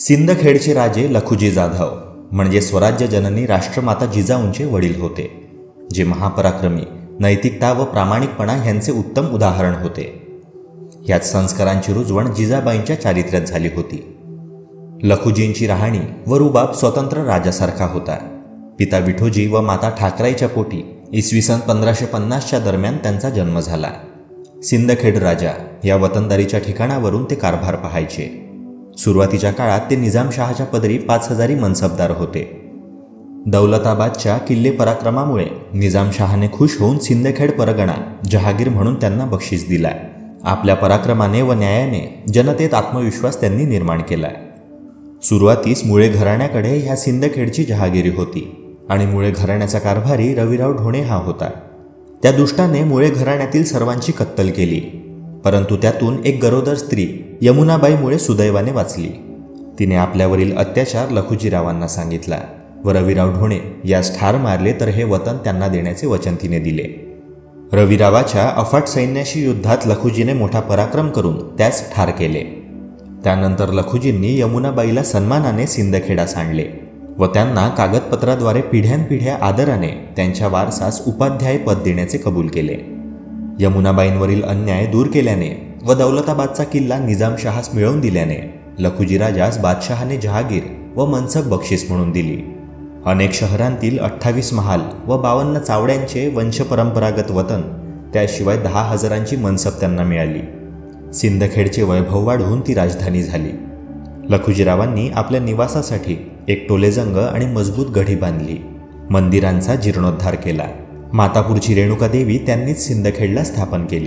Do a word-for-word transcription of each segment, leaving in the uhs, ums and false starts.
सिंदखेडचे राजे लखुजी जाधव म्हणजे स्वराज्य जननी राष्ट्रमाता जिजाऊंचे वडील होते, जे महापराक्रमी, नैतिकता व प्रामाणिकपणा यांचे उत्तम उदाहरण होते। याच संस्कारांची रुजवण जिजाबाईंच्या चारित्र्यात झाली होती। लखुजींची राहणी व रुबाब स्वतंत्र राजासारखा होता। पिता विठोजी व माता ठाकराईच्या पोटी इसवी सन पंधराशे पन्नासच्या दरम्यान त्यांचा जन्म झाला। सिंदखेड राजा या वतनदारीच्या ठिकाणावरून ते कारभार पाहायचे। सुरुवातीच्या काळात ते निजामशहाच्या पदरी पाच हजारी मनसबदार होते। दौलताबादच्या किल्ले पराक्रमामुळे निजामशहाने खुश होऊन सिंदखेड परगणा जहागीर म्हणून त्यांना बक्षीस दिला। आपल्या पराक्रमाने व न्यायाने जनतेत आत्मविश्वास त्यांनी निर्माण केला। सुरुवातीस मुळे घराण्याकडे ह्या सिंदखेडची जहागिरी होती आणि मुळे घराण्याचा कारभारी रविराव ढोणे हा होता। त्या दुष्टाने मुळे घराण्यातील सर्वांची कत्तल केली, परंतु त्यातून एक गरोदर स्त्री यमुनाबाईमुळे सुदैवाने वाचली। तिने आपल्यावरील अत्याचार लखुजीरावांना सांगितला व रविराव ढोणे यास ठार मारले तर हे वतन त्यांना देण्याचे वचन तिने दिले। रविरावाच्या अफाट सैन्याशी युद्धात लखुजीने मोठा पराक्रम करून त्यास ठार केले। त्यानंतर लखुजींनी यमुनाबाईला सन्मानाने सिंदखेडास आणले व त्यांना कागदपत्राद्वारे पिढ्यानपिढ्या आदराने त्यांच्या वारसास उपाध्याय पद देण्याचे कबूल केले। यमुनाबाईंवरील अन्याय दूर केल्याने व दौलताबादचा किल्ला निजामशहास मिळवून दिल्याने लखुजी राजास बादशहाने जहागीर व मनसब बक्षीस म्हणून दिली। अनेक शहरांतील अठ्ठावीस महाल व बावन्न चावड्यांचे वंशपरंपरागत वतन, त्याशिवाय दहा हजारांची मनसब त्यांना मिळाली। सिंदखेडचे वैभव वाढून ती राजधानी झाली। लखुजीरावांनी आपल्या निवासासाठी एक टोलेजंग आणि मजबूत गढी बांधली। मंदिरांचा जीर्णोद्धार केला। मातापूरची रेणुका देवी त्यांनीच सिंदखेडला स्थापन केली।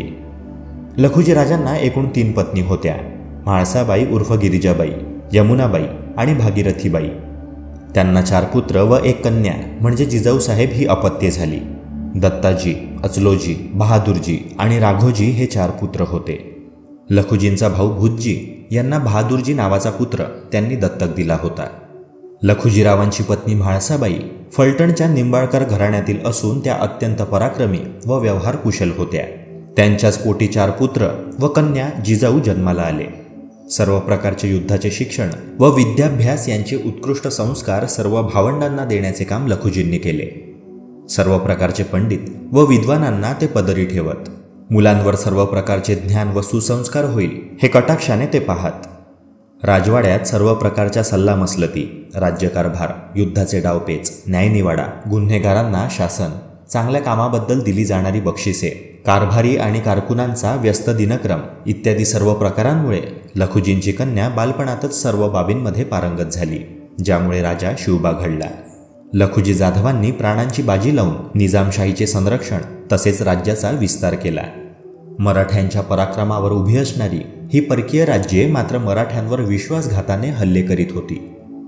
लखुजीराजांना एकूण तीन पत्नी होत्या, म्हाळसाबाई उर्फ गिरिजाबाई, यमुनाबाई आणि भागीरथीबाई। त्यांना चार पुत्र व एक कन्या म्हणजे जिजाऊसाहेब ही अपत्ये झाली। दत्ताजी, अचलोजी, बहादूरजी आणि राघोजी हे चार पुत्र होते। लखुजींचा भाऊ भुतजी यांना बहादूरजी नावाचा पुत्र त्यांनी दत्तक दिला होता। लखुजीरावांची पत्नी म्हाळसाबाई फलटणच्या निंबाळकर घराण्यातील असून त्या अत्यंत पराक्रमी व व्यवहार कुशल होत्या। त्यांच्याच पोटी चार पुत्र व कन्या जिजाऊ जन्माला आले। सर्व प्रकारचे युद्धाचे शिक्षण व विद्याभ्यास यांचे उत्कृष्ट संस्कार सर्व भावंडांना देण्याचे काम लखुजींनी केले। सर्व प्रकारचे पंडित व विद्वानांना ते पदरी ठेवत। मुलांवर सर्व प्रकारचे ज्ञान व सुसंस्कार होईल हे कटाक्षाने ते पाहत। राजवाड्यात सर्व प्रकारच्या सल्लामसलती, राज्यकारभार, युद्धाचे डावपेच, न्यायनिवाडा, गुन्हेगारांना शासन, चांगल्या कामाबद्दल दिली जाणारी बक्षिसे, कारभारी आणि कारकुनांचा व्यस्त दिनक्रम इत्यादी सर्व प्रकारांमुळे लखुजींची कन्या बालपणातच सर्व बाबींमध्ये पारंगत झाली, ज्यामुळे राजा शिवबा घडला। लखुजी जाधवांनी प्राणांची बाजी लावून निजामशाहीचे संरक्षण तसेच राज्याचा विस्तार केला। मराठ्यांच्या पराक्रमावर उभी असणारी ही परकीय राज्ये मात्र मराठ्यांवर विश्वासघाताने हल्ले करीत होती।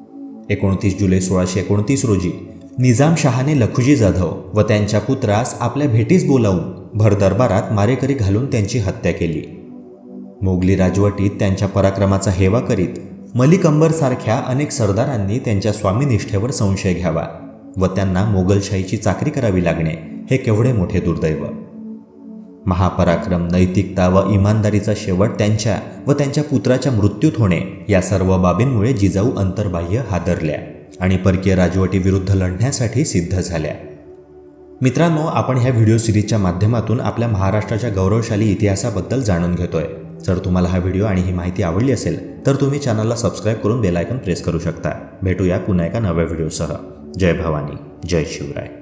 एकोणतीस जुलै सोळाशे एकोणतीस रोजी निजामशहाने लखुजी जाधव व त्यांच्या पुत्रास आपल्या भेटीस बोलावून भरदरबारात मारेकरी घालून त्यांची हत्या केली। मोगली राजवटीत त्यांच्या पराक्रमाचा हेवा करीत मलिक अंबरसारख्या अनेक सरदारांनी त्यांच्या स्वामीनिष्ठेवर संशय घ्यावा व त्यांना मोगलशाहीची चाकरी करावी लागणे हे केवढे मोठे दुर्दैव। महापराक्रम, नैतिकता व इमानदारीचा शेवट त्यांच्या व त्यांच्या पुत्राच्या मृत्यूत होणे या सर्व बाबींमुळे जिजाऊ अंतर्बाह्य हादरल्या आणि परकीय राजवटीविरुद्ध लढण्यासाठी सिद्ध झाल्या। मित्रांनो, आपण ह्या व्हिडिओ सिरीजच्या माध्यमातून आपल्या महाराष्ट्राच्या गौरवशाली इतिहासाबद्दल जाणून घेतोय। जर तुम्हाला हा व्हिडिओ आणि ही माहिती आवडली असेल तर तुम्ही चॅनलला सबस्क्राईब करून बेल आयकॉन प्रेस करू शकता। भेटूया पुन्हा एका नव्या व्हिडिओसह। जय भवानी, जय शिवराय।